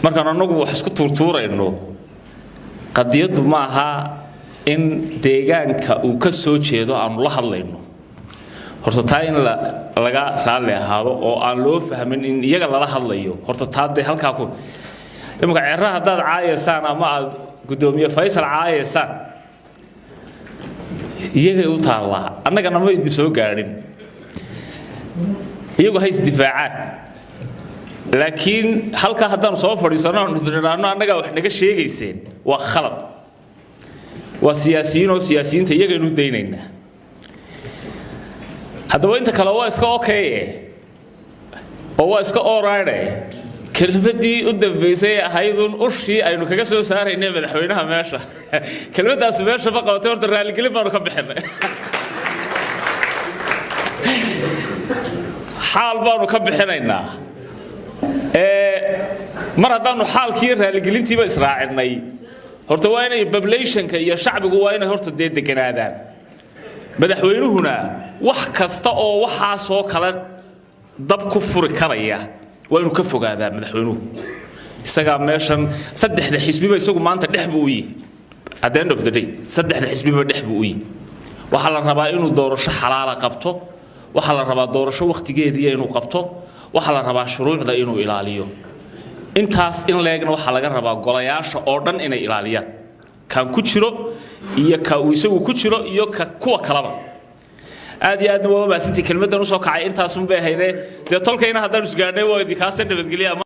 markaan anagu wax isku tuurtuurayno qadiyadu ma aha in deegaanka uu ka soo jeedo aan la hadlayno horta taa in laga raali ahaado oo aan loo fahmin in iyaga lala hadlayo horta taade halka ku imka ceeraha hadaad caayasaan ama aad gudoomiye Faysal caayasaan iyaga u taala annaga nama idin soo gaarin iyagu hay isdifaacaan laakiin halka hadaan soo fadhiisano annaga wax naga sheegayseen waa khalad waa siyaasiyiinta iyaga inuu deynayna haddaba inta kale waa iska okay oo waa iska orayde kelmadii u dambeysay ahaydun ushii aynu kaga soo saaraynay madaxweynaha meesha kelmadaas meesha ma qabatay horta raali gelin baanu ka bixinay xaal baanu ka bixinaynaa mar haddaanu xaalkii raali gelintiiba israacinay horta waa inay populationka iyo shacbigu waa inay horta deganaadaan madaxweynuhuna wax kasta oo waxa soo kala dab ku furi karaya waa inuu ka fogaadaa madaxweynuhu isaga meeshan saddexda xisbiba isagu maanta dhex buu at the end of the day saddexda xisbiba dhex buu waxa la rabaa inuu doorasho xalaal qabto waxa la rabaa doorasho waqtigeedii inuu qabto waxa la rabaa shuruucda inuu ilaaliyo intaas in leegna waxa laga rabaa golayaasha oo dhan inay ilaaliyaan kan ku jiro iyo ka uu isagu ku jiro iyo ka kuwa kalaba aad iyo aadna waa maasintii kelmadan u soo kacay intaas un bay hayde tolkayna haddaan isgaadhay waa idin kaas nabadgeliya